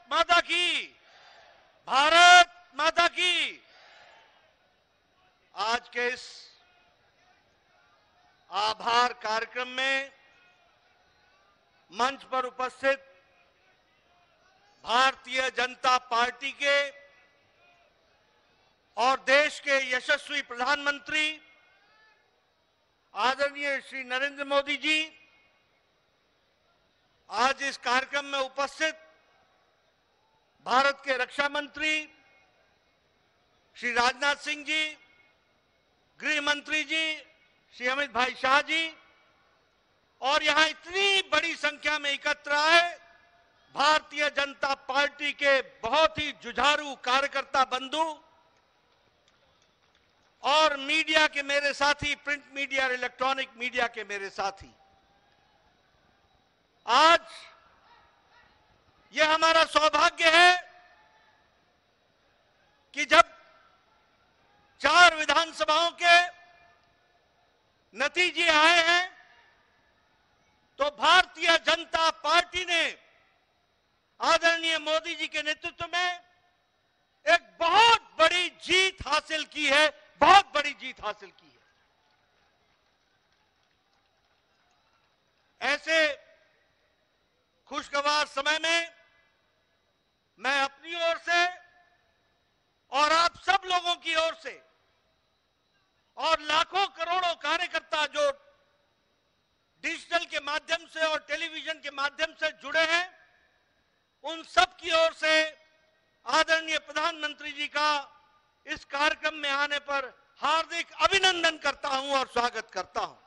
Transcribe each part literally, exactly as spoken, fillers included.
माता की, भारत माता की। आज के इस आभार कार्यक्रम में मंच पर उपस्थित भारतीय जनता पार्टी के और देश के यशस्वी प्रधानमंत्री आदरणीय श्री नरेंद्र मोदी जी, आज इस कार्यक्रम में उपस्थित भारत के रक्षा मंत्री श्री राजनाथ सिंह जी, गृह मंत्री जी श्री अमित भाई शाह जी, और यहां इतनी बड़ी संख्या में एकत्र आए भारतीय जनता पार्टी के बहुत ही जुझारू कार्यकर्ता बंधु और मीडिया के मेरे साथी, प्रिंट मीडिया और इलेक्ट्रॉनिक मीडिया के मेरे साथी, आज यह हमारा सौभाग्य है कि जब चार विधानसभाओं के नतीजे आए हैं तो भारतीय जनता पार्टी ने आदरणीय मोदी जी के नेतृत्व में एक बहुत बड़ी जीत हासिल की है, बहुत बड़ी जीत हासिल की है। ऐसे खुशगवार समय में मैं अपनी ओर से और आप सब लोगों की ओर से और लाखों करोड़ों कार्यकर्ता जो डिजिटल के माध्यम से और टेलीविजन के माध्यम से जुड़े हैं, उन सब की ओर से आदरणीय प्रधानमंत्री जी का इस कार्यक्रम में आने पर हार्दिक अभिनंदन करता हूं और स्वागत करता हूं।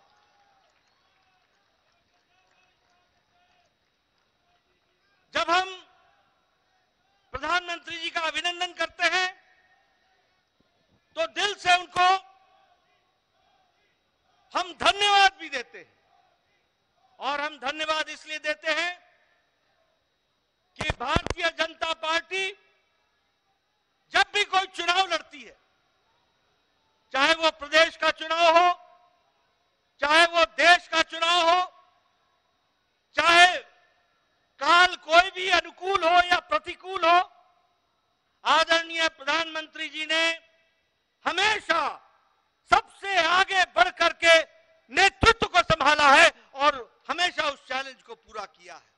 जब हम प्रधानमंत्री जी का अभिनंदन करते हैं तो दिल से उनको हम धन्यवाद भी देते हैं, और हम धन्यवाद इसलिए देते हैं कि भारतीय जनता पार्टी जब भी कोई चुनाव लड़ती है, चाहे वो प्रदेश का चुनाव हो, चाहे वो देश का चुनाव हो, चाहे काल कोई भी अनुकूल हो या प्रतिकूल हो, आदरणीय प्रधानमंत्री जी ने हमेशा सबसे आगे बढ़ करके नेतृत्व को संभाला है और हमेशा उस चैलेंज को पूरा किया है।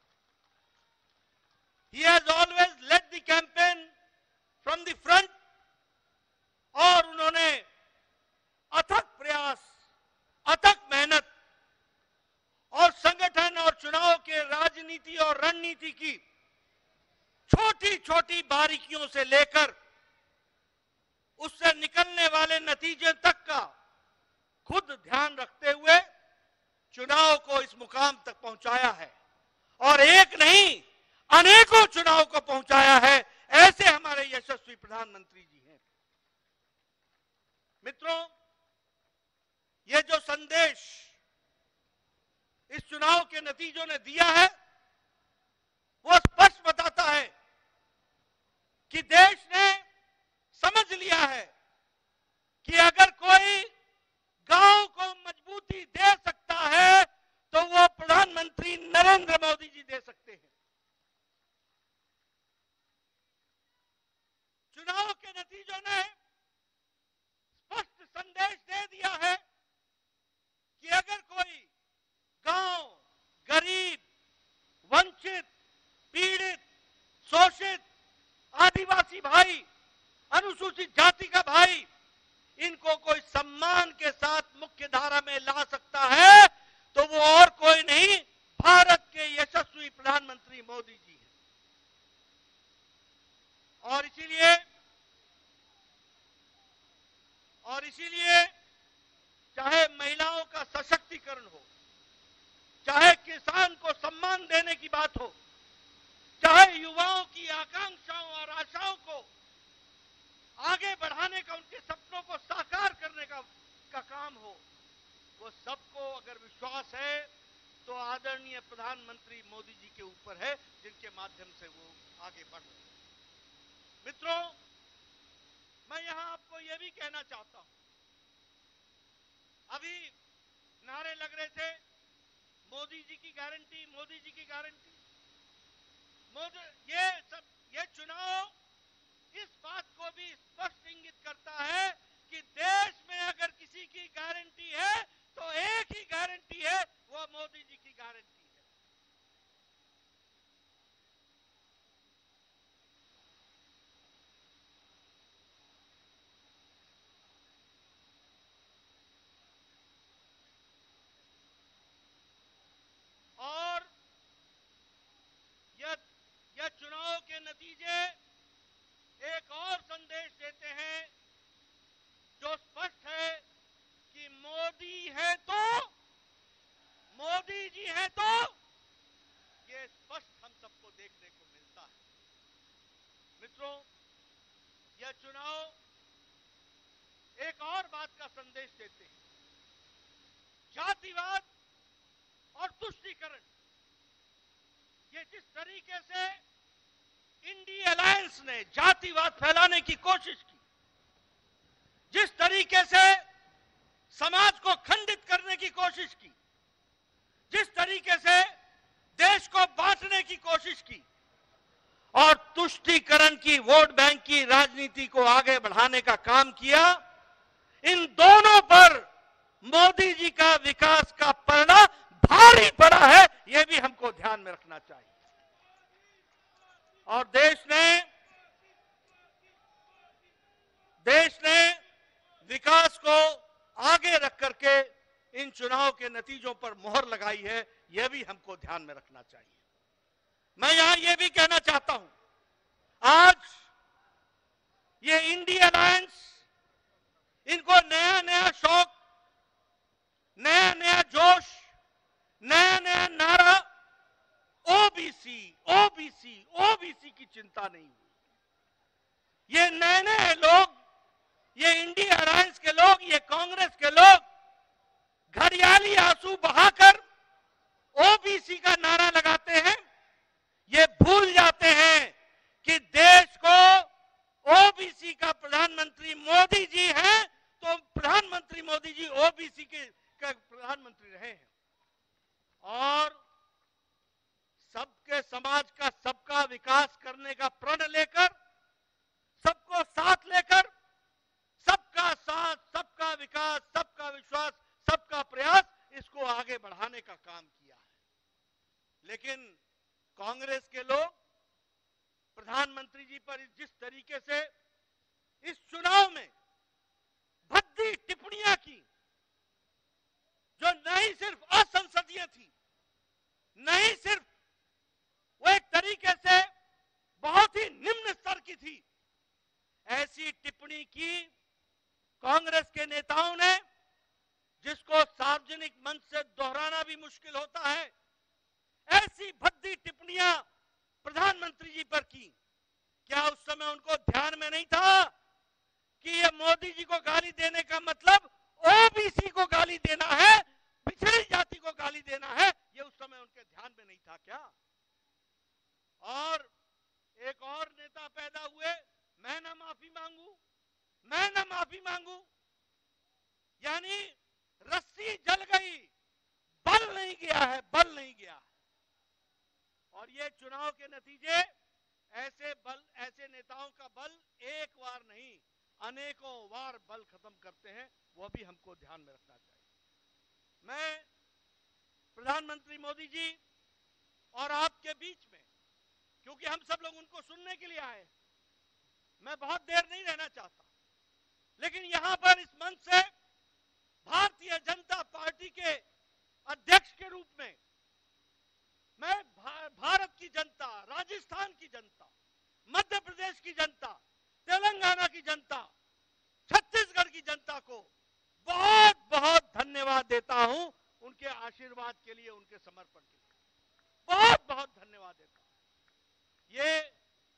He has always led the campaign from the front, और उन्होंने अथक प्रयास, अथक मेहनत और संगठन और चुनाव के राजनीति और रणनीति की छोटी छोटी बारीकियों से लेकर उससे निकलने वाले नतीजे तक का खुद ध्यान रखते हुए चुनाव को इस मुकाम तक पहुंचाया है, और एक नहीं अनेकों चुनाव को पहुंचाया है। ऐसे हमारे यशस्वी प्रधानमंत्री जी हैं। मित्रों, ये जो संदेश इस चुनाव के नतीजों ने दिया है वो स्पष्ट बताता है कि देश ने समझ लिया है कि अगर कोई गांव को मजबूती दे सकता है तो वो प्रधानमंत्री नरेंद्र मोदी जी दे सकते हैं। चुनाव के नतीजों ने स्पष्ट संदेश दे दिया है कि अगर कोई गांव, गरीब, वंचित, पीड़ित, शोषित, आदिवासी भाई, अनुसूचित जाति का भाई, इनको कोई सम्मान के साथ मुख्य धारा में ला सकता है तो वो और कोई नहीं, भारत के यशस्वी प्रधानमंत्री मोदी जी हैं। और इसीलिए और इसीलिए चाहे महिलाओं का सशक्तिकरण हो, चाहे किसान को सम्मान देने की बात हो, चाहे युवाओं की आकांक्षाओं और आशाओं को आगे बढ़ाने का, उनके सपनों को साकार करने का, का काम हो, वो सबको अगर विश्वास है तो आदरणीय प्रधानमंत्री मोदी जी के ऊपर है, जिनके माध्यम से वो आगे बढ़ रहे हैं। मित्रों, मैं यहां आपको यह भी कहना चाहता हूं, अभी नारे लग रहे थे मोदी जी की गारंटी, मोदी जी की गारंटी। मोदी, ये सब ये चुनाव के नतीजे एक और संदेश देते हैं जो स्पष्ट है कि मोदी है तो मोदी जी है तो ये स्पष्ट हम सबको देखने को मिलता है। मित्रों, यह चुनाव एक और बात का संदेश देते हैं। जातिवाद और तुष्टीकरण, ये जिस तरीके से इंडिया अलायंस ने जातिवाद फैलाने की कोशिश की, जिस तरीके से समाज को खंडित करने की कोशिश की, जिस तरीके से देश को बांटने की कोशिश की और तुष्टीकरण की, वोट बैंक की राजनीति को आगे बढ़ाने का काम किया, इन दोनों पर मोदी जी का विकास का परिणाम भारी पड़ा है, यह भी हमको ध्यान में रखना चाहिए। और देश ने देश ने विकास को आगे रख करके इन चुनाव के नतीजों पर मोहर लगाई है, यह भी हमको ध्यान में रखना चाहिए। मैं यहां यह भी कहना चाहता हूं, आज ये इंडिया अलायंस, इनको नया नया शौक, नया नया जोश, नया नया नारा, ओबीसी ओबीसी ओबीसी की चिंता नहीं हुई। ये नए नए लोग, ये इंडिया अलायंस के लोग, ये कांग्रेस के लोग घड़ियाली आंसू बहाकर ओबीसी का नारा लगाते हैं। ये भूल जाते हैं कि देश को ओबीसी का प्रधानमंत्री मोदी जी हैं, तो प्रधानमंत्री मोदी जी ओबीसी के प्रधानमंत्री रहे हैं। और सबके समाज का, सबका विकास करने का प्रण लेकर, सबको साथ लेकर, सबका साथ, सबका विकास, सबका विश्वास, सबका प्रयास, इसको आगे बढ़ाने का काम किया है। लेकिन कांग्रेस के लोग प्रधानमंत्री जी पर जिस तरीके से इस चुनाव में भद्दी टिप्पणियां की, जो नहीं सिर्फ असंसदीय थी, नहीं सिर्फ वो एक तरीके से बहुत ही निम्न स्तर की थी, ऐसी टिप्पणी की कांग्रेस के नेताओं ने, जिसको सार्वजनिक मंच से दोहराना भी मुश्किल होता है, ऐसी भद्दी टिप्पणियां प्रधानमंत्री जी पर की। क्या उस समय उनको ध्यान में नहीं था कि ये मोदी जी को गाली देने का मतलब ओबीसी को गाली देना है, पिछड़ी जाति को गाली देना है? ये उस समय उनके ध्यान में नहीं था क्या? और एक और नेता पैदा हुए, मैं ना माफी मांगू, मैं ना माफी मांगू, यानी रस्सी जल गई, बल नहीं गया है, बल नहीं गया है। और ये चुनाव के नतीजे ऐसे बल, ऐसे नेताओं का बल एक बार नहीं, अनेकों बार बल खत्म करते हैं, वो भी हमको ध्यान में रखना चाहिए। मैं प्रधानमंत्री मोदी जी और आपके बीच में, क्योंकि हम सब लोग उनको सुनने के लिए आए, मैं बहुत देर नहीं रहना चाहता, लेकिन यहां पर इस मंच से भारतीय जनता पार्टी के अध्यक्ष के रूप में मैं भारत की जनता, राजस्थान की जनता, मध्य प्रदेश की जनता, तेलंगाना की जनता, छत्तीसगढ़ की जनता को बहुत बहुत धन्यवाद देता हूं, उनके आशीर्वाद के लिए, उनके समर्पण के लिए बहुत बहुत धन्यवाद देता हूं। ये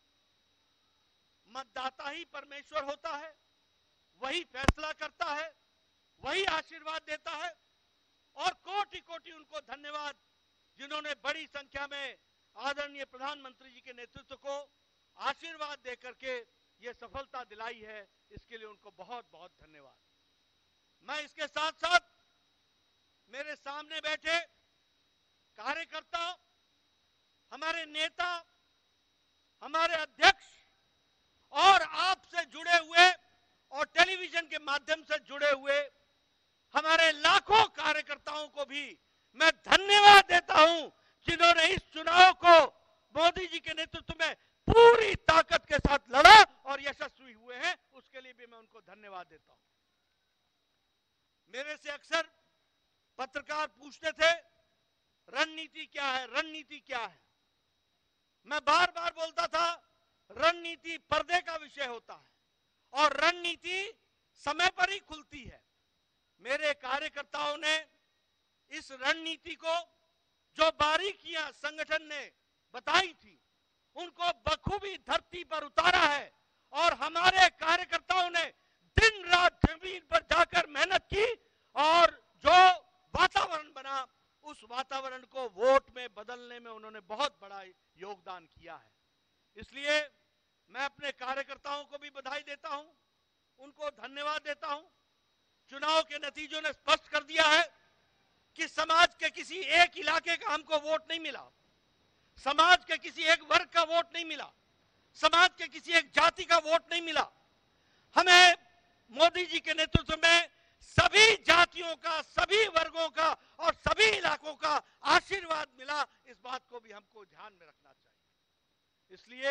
मतदाता ही परमेश्वर होता है, वही फैसला करता है, वही आशीर्वाद देता है, और कोटि कोटि उनको धन्यवाद जिन्होंने बड़ी संख्या में आदरणीय प्रधानमंत्री जी के नेतृत्व को आशीर्वाद देकर के ये सफलता दिलाई है, इसके लिए उनको बहुत बहुत धन्यवाद। मैं इसके साथ साथ मेरे सामने बैठे कार्यकर्ता, हमारे नेता, हमारे अध्यक्ष और आपसे जुड़े हुए और टेलीविजन के माध्यम से जुड़े हुए हमारे लाखों कार्यकर्ताओं को भी मैं धन्यवाद देता हूं, जिन्होंने इस चुनाव को मोदी जी के नेतृत्व में पूरी ताकत के साथ लड़ा और यशस्वी हुए हैं, उसके लिए भी मैं उनको धन्यवाद देता हूं। मेरे से अक्सर पत्रकार पूछते थे, रणनीति क्या है, रणनीति क्या है? मैं बार बार बोलता था, रणनीति पर्दे का विषय होता है और रणनीति समय पर ही खुलती है। मेरे कार्यकर्ताओं ने इस रणनीति को, जो बारीकियां संगठन ने बताई थी, उनको बखूबी धरती पर उतारा है और हमारे कार्यकर्ताओं ने दिन रात जमीन पर जाकर मेहनत की और जो वातावरण बना, उस वातावरण को वोट में बदलने में उन्होंने बहुत बड़ा योगदान किया है। इसलिए मैं अपने कार्यकर्ताओं को भी बधाई देता हूं, उनको धन्यवाद देता हूं। चुनाव के नतीजों ने स्पष्ट कर दिया है कि समाज के किसी एक इलाके का हमको वोट नहीं मिला, समाज के किसी एक वर्ग का वोट नहीं मिला, समाज के किसी एक जाति का वोट नहीं मिला। हमें मोदी जी के नेतृत्व में सभी जातियों का, सभी वर्गों का और सभी इलाकों का आशीर्वाद मिला। इस बात को भी हमको ध्यान में रखना चाहिए। इसलिए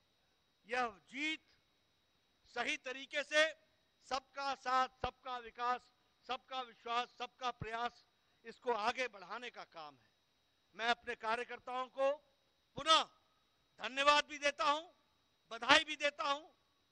यह जीत सही तरीके से सबका साथ, सबका विकास, सबका विश्वास, सबका प्रयास, इसको आगे बढ़ाने का काम है। मैं अपने कार्यकर्ताओं को पुनः धन्यवाद भी देता हूं, बधाई भी देता हूं।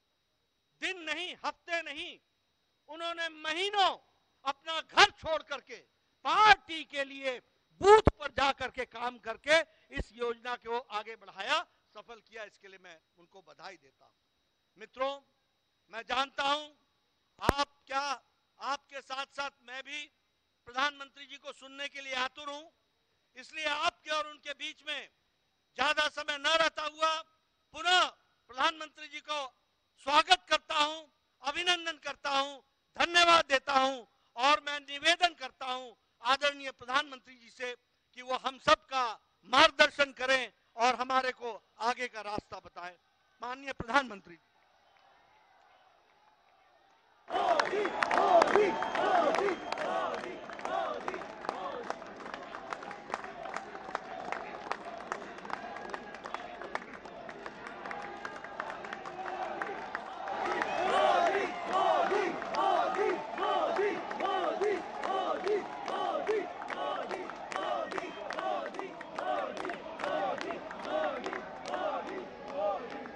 दिन नहीं, हफ्ते नहीं, उन्होंने महीनों अपना घर छोड़ करके पार्टी के लिए बूथ पर जाकर के काम करके इस योजना को आगे बढ़ाया, सफल किया। इसके लिए मैं उनको बधाई देता हूं। मित्रों, मैं जानता हूं आप क्या, आपके साथ साथ मैं भी प्रधानमंत्री जी को सुनने के लिए आतुर हूं। इसलिए आपके और उनके बीच में ज्यादा समय न रहता हुआ पुनः प्रधानमंत्री जी को स्वागत करता हूं, अभिनंदन करता हूं, धन्यवाद देता हूं और मैं निवेदन करता हूं आदरणीय प्रधानमंत्री जी से कि वो हम सब का मार्गदर्शन करें और हमारे को आगे का रास्ता बताएं। माननीय प्रधानमंत्री जी।